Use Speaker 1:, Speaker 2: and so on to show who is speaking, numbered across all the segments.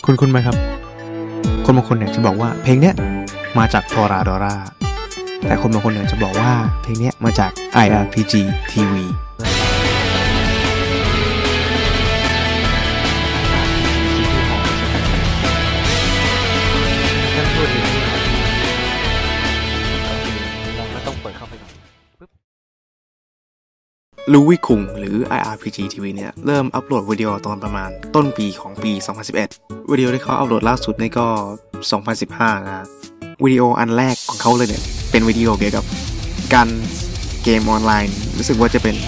Speaker 1: คุณไหมครับคนบางคนเนี่ยจะบอกว่าเพลงเนี้ยมาจากทอราดอร่าแต่คนบางคนเนี่ยจะบอกว่าเพลงเนี้ยมาจาก IrpgTVลูวิคุงหรือ IrpgTV เนี่ยเริ่มอัปโหลดวิดีโอตอนประมาณต้นปีของปี 2011 วิดีโอที่เขาอัปโหลดล่าสุดนี่ก็ 2015 นะวิดีโออันแรกของเขาเลยเนี่ยเป็นวิดีโอเกี่ยวกับการเกมออนไลน์รู้สึกว่าจะเป็น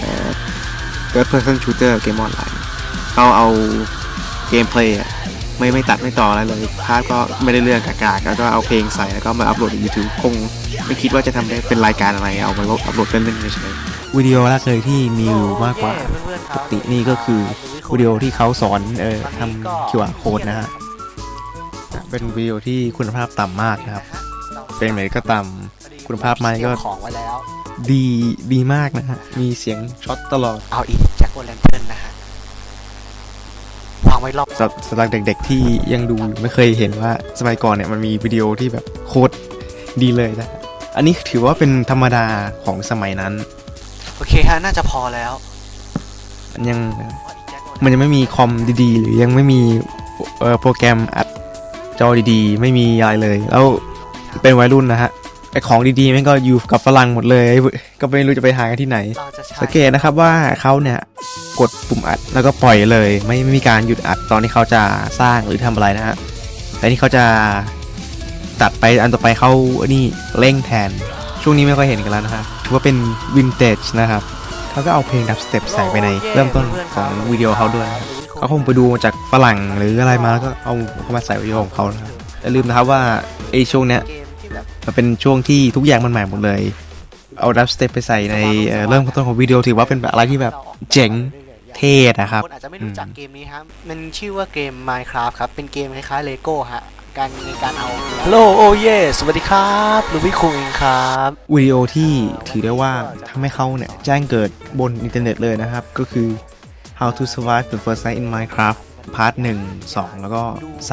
Speaker 1: Third Person Shooter เกมออนไลน์เขาเอาเกมเพลย์ไม่ตัดไม่ต่ออะไรเลยภาพก็ไม่ได้เรื่องกากๆแล้วก็เอาเพลงใส่แล้วก็มาอัปโหลดใน YouTube คงไม่คิดว่าจะทำได้เป็นรายการอะไรเอามาอัปโหลดเล่นๆเฉยๆวิดีโอแรกเลยที่มีวิวมากกว่าปกตินี่ก็คือวิดีโอที่เขาสอนทำ QR Code นะฮะเป็นวิดีโอที่คุณภาพต่ำมากนะครับเป็นไหนก็ต่ำคุณภาพไม่ก็ดีมากนะฮะมีเสียงช็อตตลอด
Speaker 2: เอาอีกแจ็คโอแลนเทิร์นนะฮะวางไว้รอบ
Speaker 1: สำหรับเด็กๆที่ยังดูไม่เคยเห็นว่าสมัยก่อนเนี่ยมันมีวิดีโอที่แบบโคตรดีเลยนะอันนี้ถือว่าเป็นธรรมดาของสมัยนั้น
Speaker 2: โอเคฮะน่าจะพอแล้ว
Speaker 1: มันยังไม่มีคอมดีๆหรือยังไม่มีโปรแกรมอัดจอดีๆไม่มีอะไรเลยแล้วเป็นวัยรุ่นนะฮะไอของดีๆมันก็อยู่กับฝรั่งหมดเลยก็ไม่รู้จะไปหากันที่ไหนสังเกตนะครับว่าเขาเนี่ยกดปุ่มอัดแล้วก็ปล่อยเลยไม่มีการหยุดอัดตอนที่เขาจะสร้างหรือทำอะไรนะฮะแต่นี่เขาจะตัดไปอันต่อไปเขานี่เร่งแทนช่วงนี้ไม่ค่อยเห็นกันแล้วนะฮะถือว่าเป็นวินเทจนะครับเขาก็เอาเพลงดับสเต็ปใส่ไปในเริ่มต้นของวิดีโอเขาด้วยเขาคงไปดูมาจากฝรั่งหรืออะไรมาแล้วก็เอาเข้ามาใส่วิดีโอของเขานะครับอย่าลืมนะครับว่าไอช่วงเนี้ยมันเป็นช่วงที่ทุกอย่างมันใหม่หมดเลยเอาดับสเต็ปไปใส่ในเริ่มต้นของวิดีโอถือว่าเป็นแบบอะไรที่แบบเจ๋งเท่นะครับ
Speaker 2: คนอาจจะไม่รู้จักเกมนี้ครับมันชื่อว่าเกม Minecraft ครับเป็นเกมคล้ายๆ Lego ฮะในการเอาฮัลโหลโอเยสวัสดีครับลูวิคุงเองครับ
Speaker 1: วิดีโอที่ถือได้ว่าทำให้เขาเนี่ยแจ้งเกิดบนอินเทอร์เน็ตเลยนะครับก็คือ How to Survive the First Night in Minecraft พาร์ท 1 2 แล้วก็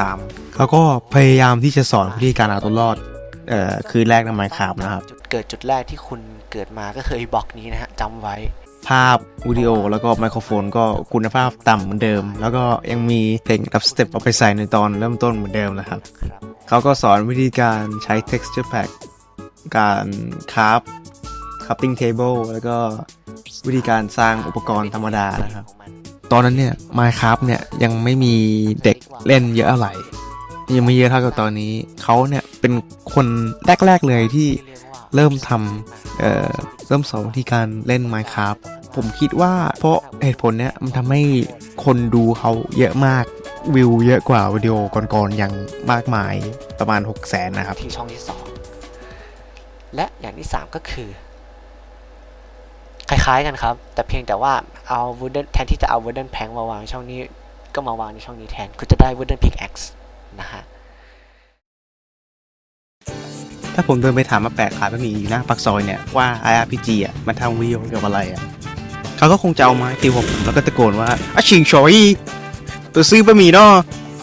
Speaker 1: 3เขาก็พยายามที่จะสอนวิธีการเอาตัวรอดคืนแรกใน Minecraft นะครับ
Speaker 2: จุดแรกที่คุณเกิดมาก็คือบล็อกนี้นะฮะจำไว้
Speaker 1: ภาพวิดีโอแล้วก็ไมโครโฟนก็คุณภาพต่ำเหมือนเดิมแล้วก็ยังมีเพลงดับสเต็ปเอาไปใส่ในตอนเริ่มต้นเหมือนเดิมนะครับเขาก็สอนวิธีการใช้ texture pack การcrafting table แล้วก็วิธีการสร้างอุปกรณ์ธรรมดานะครับตอนนั้นเนี่ย Minecraft เนี่ยยังไม่มีเด็กเล่นเยอะอะไรยังไม่เยอะเท่ากับตอนนี้เขาเนี่ยเป็นคนแรกๆเลยที่เริ่มทำเริ่มสอนวิธีการเล่น Minecraft ผมคิดว่าเพราะเหตุผลเนี้ยมันทำให้คนดูเขาเยอะมากวิวเยอะกว่าวิดีโอก่อนๆอย่างมากมายประมาณ 600,000 นะครับ
Speaker 2: ที่ช่องที่2และอย่างที่3ก็คือคล้ายๆกันครับแต่เพียงแต่ว่าเอาแทนที่จะเอา Wooden Plank มาวางช่องนี้ก็มาวางในช่องนี้แทนคุณจะได้ Wooden Pickaxe นะฮะ
Speaker 1: ถ้าผมเดินไปถามมาแปะขายบะหมี่อยู่หน้าปากซอยเนี่ยว่า IrpG อ่ะมันทำวิดีโอเกี่ยวกับอะไรอ่ะเขาก็คงจะเอาไม้ตีผมแล้วก็ตะโกนว่าอาชิงชอยตัวซื้อบะหมี่เนาะ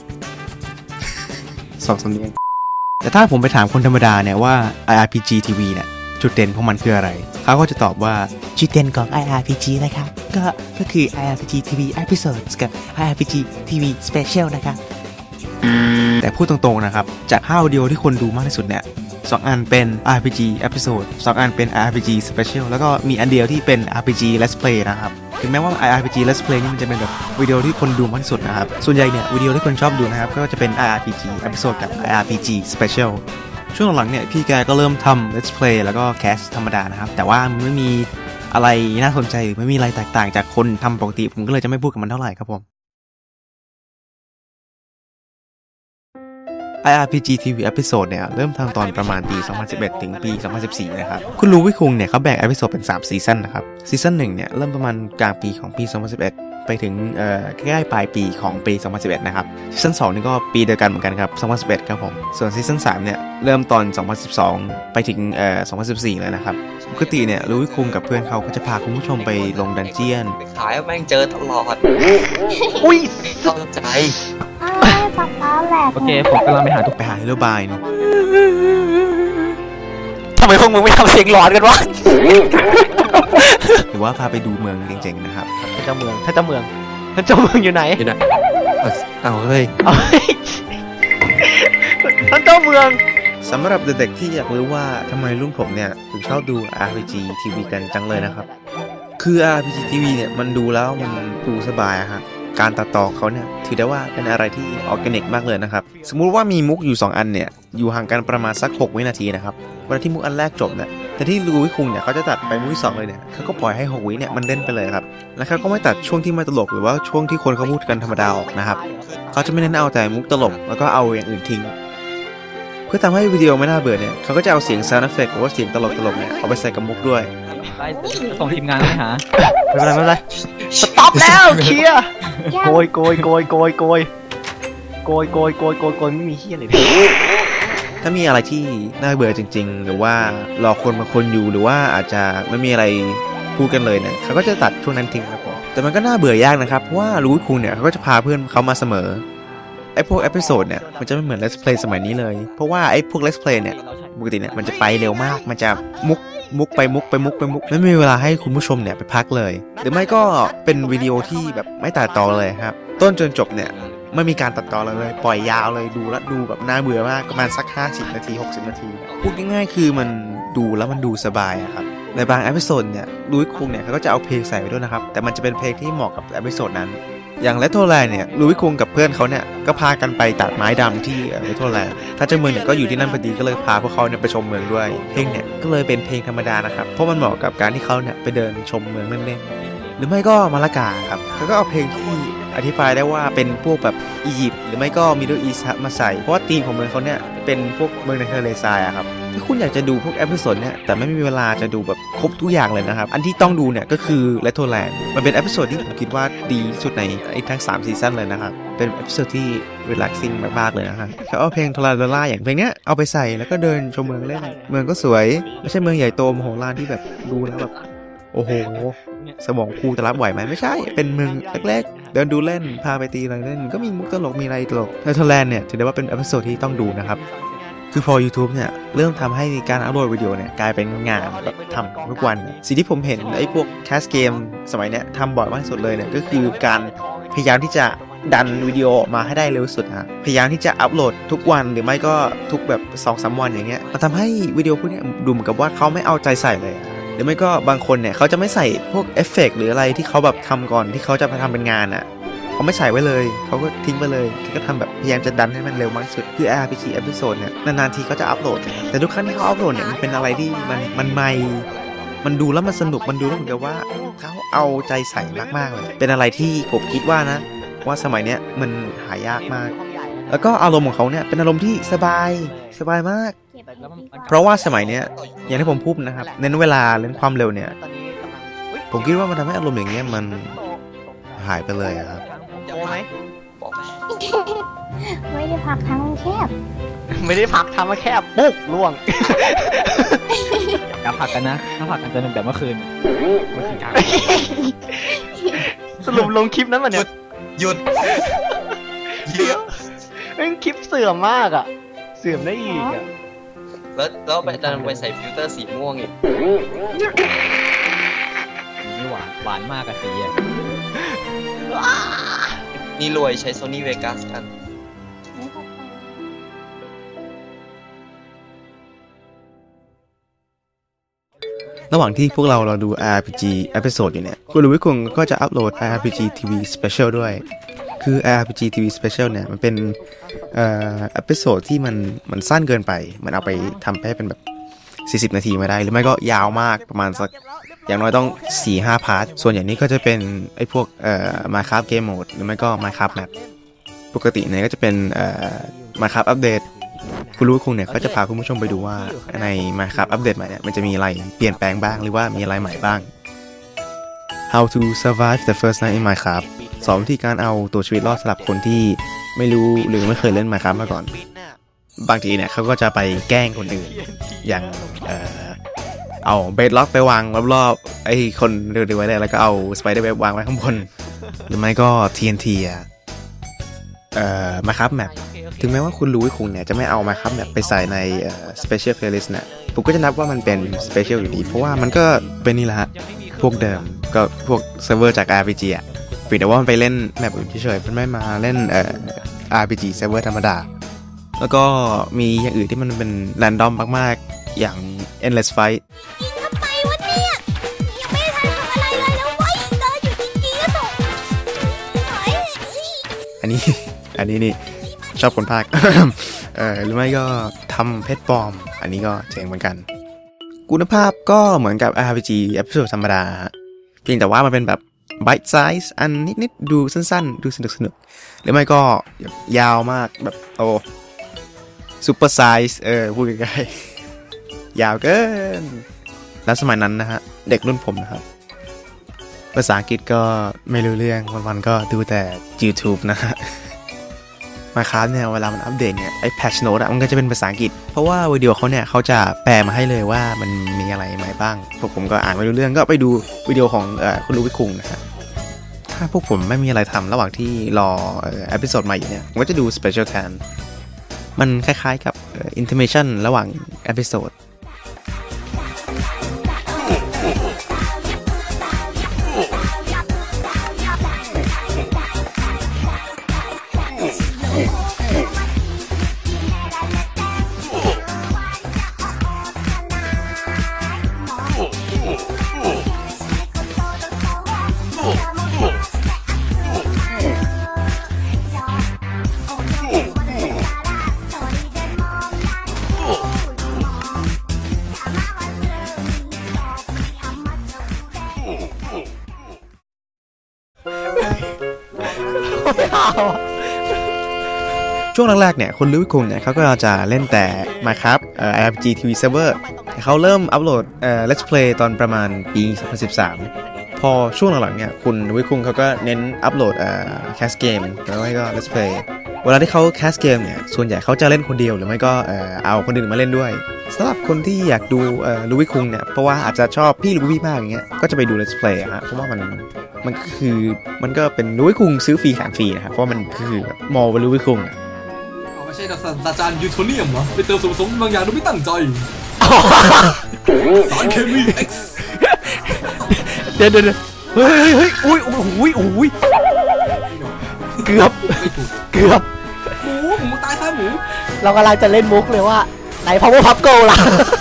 Speaker 1: สองสำเนียงแต่ถ้าผมไปถามคนธรรมดาเนี่ยว่า IrpgTV เนี่ยจุดเด่นของมันคืออะไรเขาก็จะตอบว่าจุดเด่นของ IrpG นะครับก็คือ IrpgTV Episodes กับ IrpgTV Special นะครับแต่พูดตรงๆนะครับจาก5วิดีโอที่คนดูมากที่สุดเนี่ย2 อันเป็น RPG Episode 2 อันเป็น RPG Special แล้วก็มีอันเดียวที่เป็น RPG Let's Play นะครับถึงแม้ว่า RPG Let's Play นี่มันจะเป็นแบบวิดีโอที่คนดูมากที่สุดนะครับส่วนใหญ่เนี่ยวิดีโอที่คนชอบดูนะครับก็จะเป็น RPG Episode กับ RPG Special ช่วงหลังเนี่ยพี่แกก็เริ่มทำ Let's Play แล้วก็แคสธรรมดานะครับแต่ว่ามันไม่มีอะไรน่าสนใจหรือไม่มีอะไรแตกต่างจากคนทำปกติผมก็เลยจะไม่พูดกับมันเท่าไหร่ครับผมIrpgTV Episode เนี่ยเริ่มทำตอนประมาณปี 2011 ถึงปี 2014 นะครับคุณลูวิคุงเนี่ยเขาแบ่ง Episode เป็น3ซีซั่นนะครับซีซั่น1เนี่ยเริ่มประมาณกลางปีของปี 2011 ไปถึงใกล้ๆปลายปีของปี 2011 นะครับซีซั่น2นี่ก็ปีเดียวกันเหมือนกันครับ 2011 ครับผมส่วนซีซั่น3เนี่ยเริ่มตอน 2012 ไปถึง2014 เลยนะครับปกติเนี่ยลูวิคุงกับเพื่อนเขาก็จะพาคุณผู้ชมไปลงดันเจียน
Speaker 3: ไปขายแม่งเจอตลอดอุ้ยเข้าใจ
Speaker 4: ป๊าป๊าแหล
Speaker 3: โอเคผมกำลังไปหาทุก
Speaker 1: ไปหาฮีโร่บายเนาะ
Speaker 2: ทำไมพวกมึงไม่ทำเสียงหลอนกันวะ
Speaker 1: หรือว่าพาไปดูเมืองเจ๋งๆนะครับ
Speaker 2: ท่านเจ้าเมืองอยู่ไหน
Speaker 4: อยู่นะเอาเฮ้ย
Speaker 2: ท่านเจ้าเมือง
Speaker 1: สำหรับเด็กๆที่อยากรู้ว่าทำไมรุ่นผมเนี่ยถึงชอบดู IrpgTV กันจังเลยนะครับคือ IrpgTV เนี่ยมันดูแล้วมันดูสบายอะครับการตัดต่อเขาเนี่ยถือได้ว่าเป็นอะไรที่ออร์แกนิกมากเลยนะครับสมมุติว่ามีมุกอยู่2อันเนี่ยอยู่ห่างกันประมาณสัก6 วินาทีนะครับเวลาที่มุกอันแรกจบเนี่ยแต่ที่ลูวิคุงเนี่ยเขาจะตัดไปมุกที่2เลยเนี่ยเขาก็ปล่อยให้6 วิเนี่ยมันเล่นไปเลยครับแล้วเขาก็ไม่ตัดช่วงที่ไม่ตลกหรือว่าช่วงที่คนเขาพูดกันธรรมดาออกนะครับเขาจะไม่เน้นเอาแต่มุกตลกแล้วก็เอาอย่างอื่นทิ้งเพื่อทำให้วิดีโอไม่น่าเบื่อเนี่ยเขาก็จะเอาเสียง sound effect หรือว่าเสียงตลกๆเนี่ยเอาไปใส่กับมุกด้วย
Speaker 3: ไปส่งทีมงานไปหา
Speaker 2: ไม่เป็นไรสต็อปแล้วเคลียร์โกยไม่มีเฮียเลย
Speaker 1: ถ้ามีอะไรที่น่าเบื่อจริงๆหรือว่ารอคนบางคนอยู่หรือว่าอาจจะไม่มีอะไรพูดกันเลยเนี่ยเขาก็จะตัดช่วงนั้นทิ้งครับผมแต่มันก็น่าเบื่อยากนะครับเพราะว่าลูวิคุงเนี่ยเขาก็จะพาเพื่อนเขามาเสมอไอ้พวกเอพิโซดเนี่ยมันจะไม่เหมือน Let's Play สมัยนี้เลยเพราะว่าไอ้พวก Let's Play เนี่ยปกติเนี่ยมันจะไปเร็วมากมันจะมุกไปมุกไม่มีเวลาให้คุณผู้ชมเนี่ยไปพักเลยหรือไม่ก็เป็นวิดีโอที่แบบไม่ตัดต่อเลยครับต้นจนจบเนี่ยไม่มีการตัดต่อเลยปล่อยยาวเลยดูแล้วดูแบบน่าเบื่อมากประมาณสัก50 นาที60 นาทีพูดง่ายๆคือมันดูแล้วมันดูสบายครับในบางเอพิโซดเนี่ยลูวิคุงเนี่ยเขาก็จะเอาเพลงใส่ไปด้วยนะครับแต่มันจะเป็นเพลงที่เหมาะกับเอพิโซดนั้นอย่างเลโทแลนด์เนี่ยลูวิคุงกับเพื่อนเขาเนี่ยก็พากันไปตัดไม้ดำที่เลโทแลนด์ถ้าเจ้าเมืองเนี่ยก็อยู่ที่นั่นพอดีก็เลยพาพวกเขาเนี่ยไปชมเมืองด้วยเพลงเนี่ยก็เลยเป็นเพลงธรรมดานะครับเพราะมันเหมาะกับการที่เขาเนี่ยไปเดินชมเมืองเล่นๆหรือไม่ก็มาลากาครับเขาก็เอาเพลงที่อธิบายได้ว่าเป็นพวกแบบอียิปต์หรือไม่ก็มิดเดิลอีสต์มาใส่เพราะว่าธีมของเมืองเขาเนี่ยเป็นพวกเมืองในทะเลทรายอะครับถ้าคุณอยากจะดูพวกเอพิโซดเนี่ยแต่ไม่มีเวลาจะดูแบบครบทุกอย่างเลยนะครับอันที่ต้องดูเนี่ยก็คือเลโทแลนด์มันเป็นเอพิโซดที่ผมคิดว่าดีที่สุดในทั้ง3 ซีซั่นเลยนะครับเป็นเอพิโซดที่รีแลกซิ่งมากๆเลยนะครับเขาเอาเพลงทราลาล่าอย่างเพลงเนี้ยเอาไปใส่แล้วก็เดินชมเมืองเล่นเมืองก็สวยไม่ใช่เมืองใหญ่โตมโหฬารที่แบบดูแล้วแบบโอ้โหสมองครูจะรับไหวไหมไม่ใช่เป็นเมืองเล็กๆเดินดูเล่นพาไปตีอะไรเล่นก็มีมุกตลกมีอะไรตลกเลโทแลนด์เนี่ยถือได้ว่าเป็นเอพิโซดที่ต้องดูนะครับคือพอ YouTube เนี่ยเริ่มทำให้การอัปโหลดวิดีโอเนี่ยกลายเป็นงานแบบทำทุกวันสิ่งที่ผมเห็นไอ้พวกแคสเกมสมัยเนี้ยทำบ่อยมากที่สุดเลยเนี่ยก็คือการพยายามที่จะดันวิดีโอออกมาให้ได้เร็วสุดฮะพยายามที่จะอัปโหลดทุกวันหรือไม่ก็ทุกแบบ 2-3 วันอย่างเงี้ยมันทำให้วิดีโอพวกนี้ดูเหมือนกับว่าเขาไม่เอาใจใส่เลยหรือไม่ก็บางคนเนี่ยเขาจะไม่ใส่พวกเอฟเฟกต์หรืออะไรที่เขาแบบทำก่อนที่เขาจะไปทำเป็นงานเขาไม่ใส่ไว้เลยเขาก็ทิ้งไปเลยก็ทำแบบพยายามจะดันให้มันเร็วมากที่สุดคือ RPG episode เนี่ยนานๆทีเขาจะอัปโหลดแต่ทุกครั้งที่เขาอัปโหลดเนี่ยมันเป็นอะไรที่มันใหม่มันดูแล้วมันสนุกมันดูแล้วเหมือนกับว่าเขาเอาใจใส่มากๆเลยเป็นอะไรที่ผมคิดว่านะว่าสมัยเนี้ยมันหายากมากแล้วก็อารมณ์ของเขาเนี่ยเป็นอารมณ์ที่สบายมากเพราะว่าสมัยเนี้ยอย่างที่ผมพูดนะครับเน้นเวลาเน้นความเร็วเนี่ยผมคิดว่ามันทำให้อารมณ์อย่างเงี้ยมันหายไปเลยครับ
Speaker 5: ไม่ได้พักทั้งแคบ
Speaker 2: ทำมาแค่ปุ๊บล่วง
Speaker 3: อย่าผักกันนะถ้าผักกันจะเป็นแบบเมื่อคืน
Speaker 2: สรุปลงคลิปนั้นมาเนี่ย
Speaker 4: หยุด
Speaker 2: คลิปเสื่อมมากอ่ะเสื่อมได้อีกอ่ะ
Speaker 4: แล้วไปดันไปใส่ฟิลเตอร์สีม่วงอีก
Speaker 3: นี่หวานมากอะสีอ่ะ
Speaker 4: นี่รวยใช้ Sony Vegas กัน
Speaker 1: ระหว่างที่พวกเราดู RPG episode อยู่เนี่ยคุณลูวิคุงก็จะอัปโหลด IrpgTV Special ด้วยคือ IrpgTV Special เนี่ยมันเป็นepisode ที่มันสั้นเกินไปมันเอาไปทำให้เป็นแบบ40 นาทีไม่ได้หรือไม่ก็ยาวมากประมาณสักอย่างน้อยต้อง 4-5 พาร์ทส่วนอย่างนี้ก็จะเป็นไอ้พวกMinecraft Game Mode หรือไม่ก็ Minecraft Map ปกติเนี่ยก็จะเป็นMinecraft Update คุณรู้คุณเนี่ยก็จะพาคุณผู้ชมไปดูว่าใน Minecraft Update ใหม่เนี่ยมันจะมีอะไรเปลี่ยนแปลงบ้างหรือว่ามีอะไรใหม่บ้าง How to survive the first night in Minecraft สอนวิธีการเอาตัวชีวิตรอดสำหรับคนที่ไม่รู้หรือไม่เคยเล่น Minecraft มาก่อนบางทีเนี่ยเขาก็จะไปแกล้งคนอื่นอย่างเอาเบดล็อกไปวางรอบๆไอ้คนเร็วๆไว้เลยแล้วก็เอาสไปเดอร์เว็บวางไว้ข้างบนหรือไม่ก็ TNT Minecraft Map ถึงแม้ว่าคุณรู้ว่าคุณเนี่ยจะไม่เอา Minecraft Map ไปใส่ในSpecial Playlist เนี่ยผมก็จะนับว่ามันเป็น Special อยู่ดีเพราะว่ามันก็เป็นนี่แหละฮะพวกเดิมก็พวกเซิร์ฟเวอร์จาก RPG อ่ะเพียงแต่ว่ามันไปเล่นแมปอื่นเฉยๆมันไม่มาเล่นRPG เซิร์ฟเวอร์ธรรมดาแล้วก็มีอย่างอื่นที่มันเป็น random มากๆอย่าง Endless Fight
Speaker 5: ทำไมวะเนี่ยยังไม่ทันทำอะไรเลยแล้วเว้ยเดินอยู่จริงๆก็ตก
Speaker 1: อันนี้นี่ชอบคนภาค หรือไม่ก็ทำเพชรปลอมอันนี้ก็เจ๋งเหมือนกันคุณภาพก็เหมือนกับ RPG เอพิโซดธรรมดาเพียงแต่ว่ามันเป็นแบบ bite size อันนิดๆดูสั้นๆดูสนุกๆหรือไม่ก็ยาวมากแบบโอ้ super size พูดง่ายๆยาวเกินแล้วสมัยนั้นนะฮะเด็กรุ่นผมนะครับภาษาอังกฤษก็ไม่รู้เรื่องวันๆก็ดูแต่ YouTube นะฮะMinecraft เนี่ยเวลามันอัปเดตเนี่ยไอ้ patch note มันก็จะเป็นภาษาอังกฤษเพราะว่าวิดีโอเขาเนี่ยเขาจะแปลมาให้เลยว่ามันมีอะไรใหม่บ้างพวกผมก็อ่านไม่รู้เรื่องก็ไปดูวิดีโอของคุณลูวิคุงนะฮะถ้าพวกผมไม่มีอะไรทำระหว่างที่รอเอพิโซดใหม่อยู่เนี่ยผมก็จะดู special แทนมันคล้ายๆกับ intermission ระหว่างเอพิโซดช่วงแรกๆเนี่ยคุณลุยคุงเนี่ยเขาก็จะเล่นแต่ Minecraft IrpgTV Server เขาเริ่มอัปโหลดLet's Play ตอนประมาณปี 2013 พอช่วงหลังๆเนี่ยคุณลุยคุงเขาก็เน้นอัปโหลดCast Game แล้วก็ Let's Play เวลาที่เขา Cast Game เนี่ยส่วนใหญ่เขาจะเล่นคนเดียวหรือไม่ก็เอาคนอื่นมาเล่นด้วยสำหรับคนที่อยากดูลุยคุงเนี่ยเพราะว่าอาจจะชอบพี่ลุยมากอย่างเงี้ยก็จะไปดู Let's Play ฮะเพราะว่ามันก็เป็นลุยคุงซื้อฟรีแถมฟรีนะครับเพราะมันคือมอลลุยคุง
Speaker 6: ไม่ใช่ศาสตราจารย์ยูโทเนียมเหรอไปเติมส่วนผสมบางอย่างโดยไม่ตั้งใจสารเคมี X
Speaker 2: เดี๋ยวเฮ้ยอุ้ยเกือบ
Speaker 6: หมูตายซะหมู
Speaker 2: เรากำลังจะเล่นมุกเลยว่าไหน power pub go ล่ะ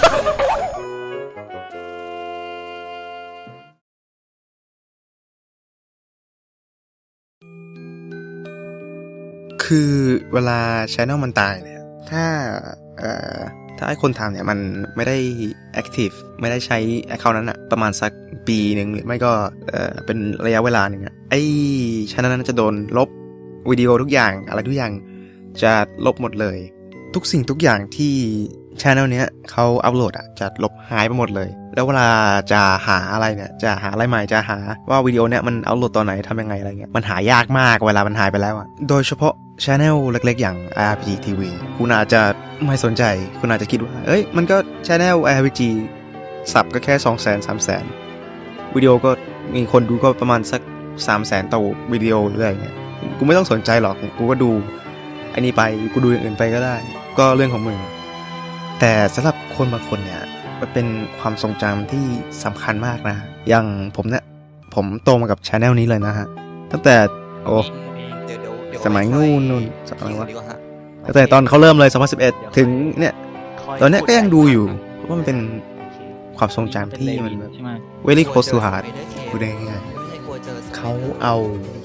Speaker 1: คือเวลา channel มันตายเนี่ยถ้าไอ้คนทำเนี่ยมันไม่ได้ active ไม่ได้ใช้ account นั้นอะประมาณสักปีหนึ่งหรือไม่ก็เป็นระยะเวลาหนึ่งอะไอ้ channel นั้นจะโดนลบวิดีโอทุกอย่างอะไรทุกอย่างจะลบหมดเลยทุกสิ่งทุกอย่างที่ channel เนี้ยเขาอัปโหลดอะจะลบหายไปหมดเลยแล้วเวลาจะหาอะไรเนี่ยจะหาอะไรใหม่จะหาว่าวิดีโอเนี้ยมันอัปโหลดตอนไหนทำยังไงอะไรเงี้ยมันหายากมากเวลามันหายไปแล้วอะโดยเฉพาะ channel เล็กๆอย่าง IrpgTV คุณอาจจะไม่สนใจคุณอาจจะคิดว่ามันก็ channel IrpG สับก็แค่ 200,000 300,000 วิดีโอก็มีคนดูก็ประมาณสัก 300,000 ต่อวิดีโอหรืออะไรเงี้ยกูไม่ต้องสนใจหรอกกูก็ดูไอ้นี่ไปกูดูอย่างอื่นไปก็ได้ก็เรื่องของมึงแต่สำหรับคนบางคนเนี่ยมันเป็นความทรงจำที่สำคัญมากนะอย่างผมเนี่ยผมโตมากับ channel นี้เลยนะฮะตั้งแต่สมัยนู่นอะไรวะตั้งแต่ตอนเขาเริ่มเลย2011ถึงเนี่ยตอนนี้ก็ยังดูอยู่เพราะว่ามันเป็นความทรงจำที่มันแบบ very close to heart พูดได้ง่ายๆเขาเอา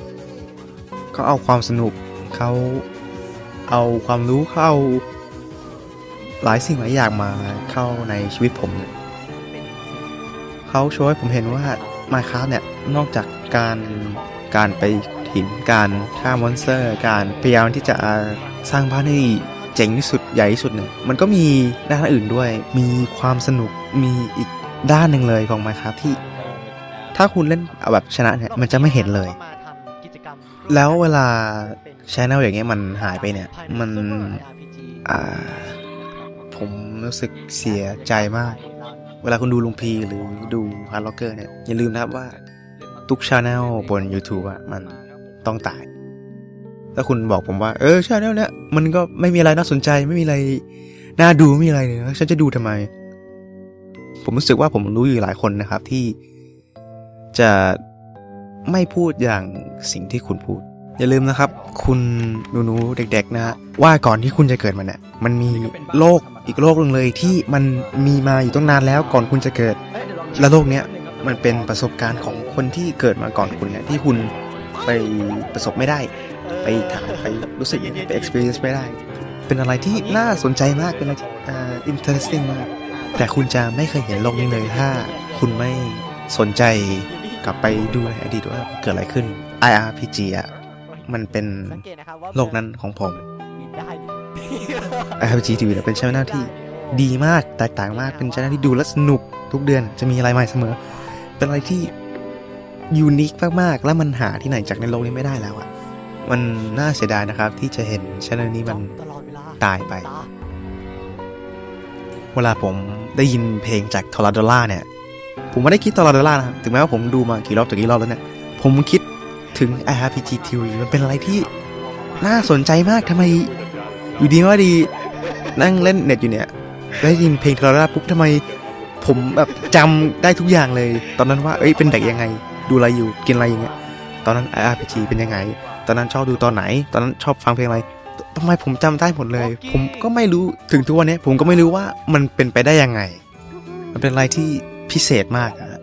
Speaker 1: ความสนุกเขาเอาความรู้เข้าหลายสิ่งหลายอย่างมาเข้าในชีวิตผมเขาโชว์ให้ผมเห็นว่า Minecraft เนี่ยนอกจากการไปขุดหินการฆ่ามอนสเตอร์การพยายามที่จะสร้างบ้านให้เจ๋งที่สุดใหญ่ที่สุดเนี่ยมันก็มีด้านอื่นด้วยมีความสนุกมีอีกด้านหนึ่งเลยของ Minecraft ที่ถ้าคุณเล่นแบบชนะเนี่ยมันจะไม่เห็นเลยแล้วเวลา channel อย่างเงี้ยมันหายไปเนี่ยมันผมรู้สึกเสียใจมากเวลาคุณดูลุงพีหรือดู Heatrocker เนี่ยอย่าลืมนะครับว่าทุก channel บน YouTube มันต้องตายแล้วคุณบอกผมว่าใช่แล้วเนี่ยมันก็ไม่มีอะไรน่าสนใจไม่มีอะไรน่าดูไม่มีอะไรเลยฉันจะดูทำไมผมรู้สึกว่าผมรู้อยู่หลายคนนะครับที่จะไม่พูดอย่างสิ่งที่คุณพูดอย่าลืมนะครับคุณหนูๆเด็กๆนะฮะว่าก่อนที่คุณจะเกิดมาเนี่ยมันมีโลกอีกโลกนึงเลยที่มันมีมาอยู่ตั้งนานแล้วก่อนคุณจะเกิดและโลกเนี้ยมันเป็นประสบการณ์ของคนที่เกิดมาก่อนคุณเนี่ยที่คุณไปประสบไม่ได้ไปถามไปรู้สึกไป experience ไม่ได้เป็นอะไรที่น่าสนใจมากเป็นอะไรที่interesting มากแต่คุณจะไม่เคยเห็นโลกนี้เลยถ้าคุณไม่สนใจกลับไปดูในอดีตว่าเกิดอะไรขึ้น IrpG อ่ะมันเป็นโลกนั้นของผม IrpgTV เป็นช่องที่ดีมากแตกต่างมากเป็นช่องที่ดูและสนุกทุกเดือนจะมีอะไรใหม่เสมอเป็นอะไรที่ยูนิคมากๆและมันหาที่ไหนจากในโลกนี้ไม่ได้แล้วอ่ะมันน่าเสียดายนะครับที่จะเห็นช่องนี้มันตายไปเวลาผมได้ยินเพลงจากทอร์ดอล่าเนี่ยผมไม่ได้คิดทอร์ดอล่านะครับถึงแม้ว่าผมดูมากี่รอบแล้วเนี่ยผมคิดถึง IrpgTV มันเป็นอะไรที่น่าสนใจมากทำไมอยู่ดีว่าดีนั่งเล่นเน็ตอยู่เนี่ยได้ยินเพลงทอร์ดอล่าปุ๊บทำไมผมแบบจำได้ทุกอย่างเลยตอนนั้นว่าเป็นเด็กยังไงดูอะไรอยู่กินอะไรอย่างเงี้ยตอนนั้น IrpG เป็นยังไงตอนนั้นชอบดูตอนไหนตอนนั้นชอบฟังเพลงอะไรทำไมผมจำได้หมดเลยผมก็ไม่รู้ถึงทุกวันนี้ผมก็ไม่รู้ว่ามันเป็นไปได้ยังไงมันเป็นอะไรที่พิเศษมากนะ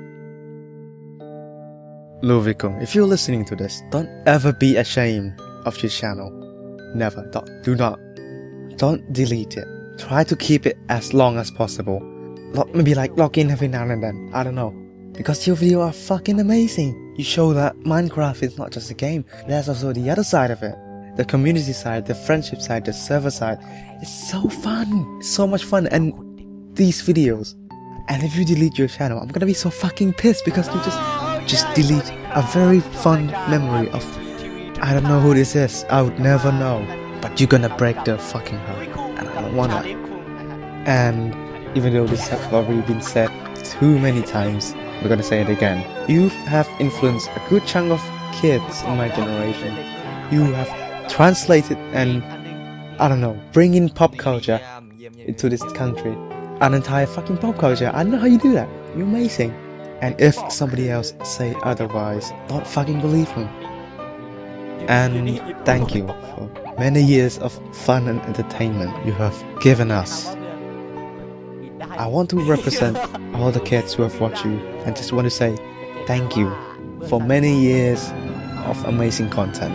Speaker 1: Luvikung if you're listening to this don't ever be ashamed of your channel never don't delete it try to keep it as long as possible maybe like log in every now and then I don't know because your videos are fucking amazing you show that Minecraft is not just a game there's also the other side of it the community side, the friendship side, the server side. It's so fun. It's so much fun. And these videos. And if you delete your channel, I'm gonna be so fucking pissed because you just delete a very fun memory of I don't know who this is. I would never know. But you're gonna break their fucking heart. And I don't wanna. And even though this has already been said too many times, we're gonna say it again. You have influenced a good chunk of kids in my generation. You have translated and I don't know, bring in pop culture into this country, an entire fucking pop culture. I don't know how you do that. You're amazing. And if somebody else say otherwise, don't fucking believe them. And thank you for many years of fun and entertainment you have given us. I want to represent all the kids who have watched you and just want to say thank you for many years of amazing content.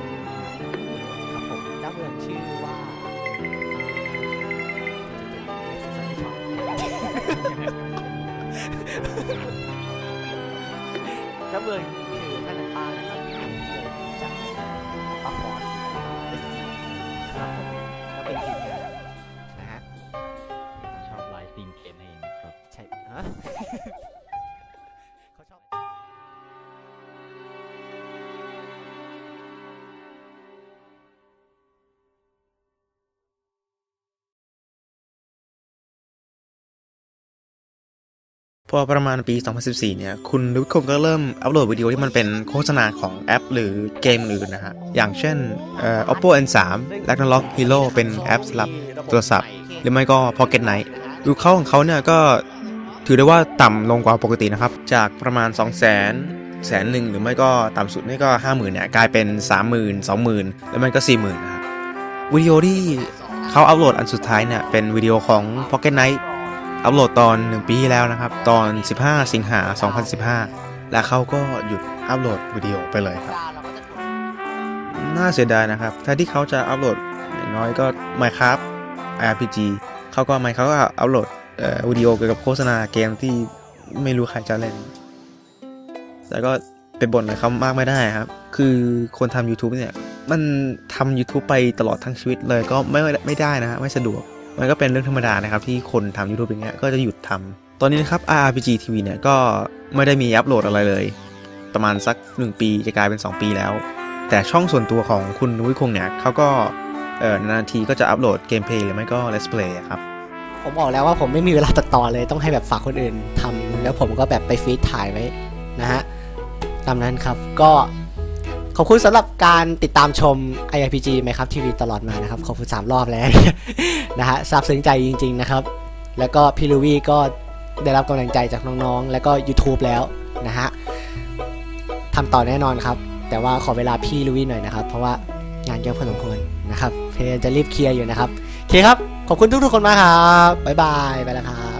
Speaker 2: เจ้าเมืองคือท่านป้านะครับจากป้าฟอนครับผมก็เป็นทีมงานนะฮะชอบไลฟ์สตรีมเกมเองครับใช่ฮะเขาชอบ
Speaker 1: พอประมาณปี 2014 เนี่ยคุณทุกคนก็เริ่มอัปโหลดวิดีโอที่มันเป็นโฆษณาของแอปหรือเกมอื่นนะฮะอย่างเช่นOppo N3 Ragnarok Hero เป็นแอปสำหรับโทรศัพท์หรือไม่ก็ Pocket Night ดูเขาของเขาเนี่ยก็ถือได้ว่าต่ำลงกว่าปกตินะครับจากประมาณ 200,000 100,000 หรือไม่ก็ต่ำสุดนี่ก็ 50,000 เนี่ยกลายเป็น 30,000 20,000 แล้วมันก็ 40,000 นะครับวิดีโอที่เขาอัปโหลดอันสุดท้ายเนี่ยเป็นวิดีโอของ Pocket Nightอัปโหลดตอน1ปีที่แล้วนะครับตอน15 สิงหาคม 2015และเขาก็หยุดอัปโหลดวิดีโอไปเลยครับน่าเสียดายนะครับแทนที่เขาจะอัปโหลดอย่างน้อยก็ Minecraft IrpG เขาก็อัปโหลดวิดีโอเกี่ยวกับโฆษณาเกมที่ไม่รู้ใครจะเล่นแต่ก็เป็นบ่นกับเขามากไม่ได้ครับคือคนทำ YouTube เนี่ยมันทำ YouTube ไปตลอดทั้งชีวิตเลยก็ไม่ได้นะฮะไม่สะดวกมันก็เป็นเรื่องธรรมดานะครับที่คนทำ YouTube อย่างเงี้ยก็จะหยุดทำตอนนี้นะครับ IrpgTV เนี่ยก็ไม่ได้มีอัปโหลดอะไรเลยประมาณสัก1ปีจะกลายเป็น2ปีแล้วแต่ช่องส่วนตัวของคุณนุ้ยคงเนี่ยเขาก็นานทีก็จะอัปโหลดเกมเพลย์หรือไม่ก็ Let's Play ครับ
Speaker 2: ผมบอกแล้วว่าผมไม่มีเวลาตัดต่อเลยต้องให้แบบฝากคนอื่นทำแล้วผมก็แบบไปฟีดถ่ายไว้นะฮะตามนั้นครับก็ขอบคุณสำหรับการติดตามชม IrpG ไหมครับทีวีตลอดมานะครับขอบคุณ3รอบแล้ว นะฮะซาบซึ้งใจจริงๆนะครับแล้วก็พี่ลูวี่ก็ได้รับกำลังใจจากน้องๆแล้วก็ YouTube แล้วนะฮะทำต่อแน่นอนครับแต่ว่าขอเวลาพี่ลูวี่หน่อยนะครับเพราะว่างานเยอะพอสมควรนะครับเพจจะรีบเคลียร์อยู่นะครับโอเคครับขอบคุณทุกๆคนมากครับบ๊ายบายไปแล้วครับ